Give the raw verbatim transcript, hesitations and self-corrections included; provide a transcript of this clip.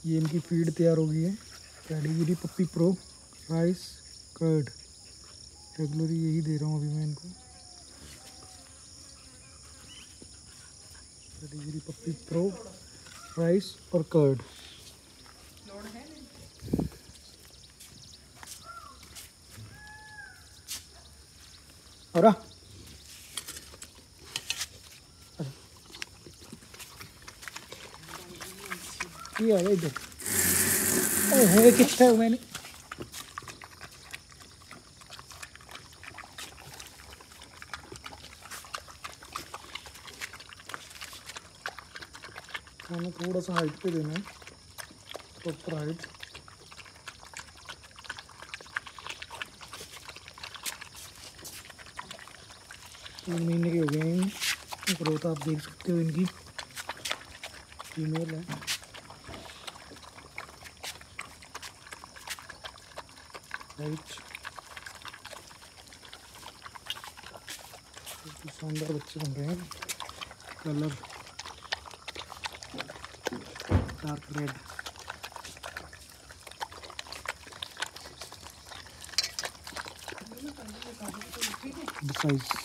ये इनकी फीड तैयार हो गई है, pedigree puppy pro rice curd. Regularly यही दे रहा हूँ अभी मैं इनको, पेडिग्री पप्पी प्रो राइस और कर्ड। और ये आ इधर, ओए कितना है मैंने खाना थोड़ा सा हाइट पे देना है, प्रॉपर हाइट। तीन महीने के हो गए हैं, ग्रोथ आप देख सकते हो इनकी, फीमेल है। हाइट शानदार बच्चे बन रहे हैं। Colour dark red, size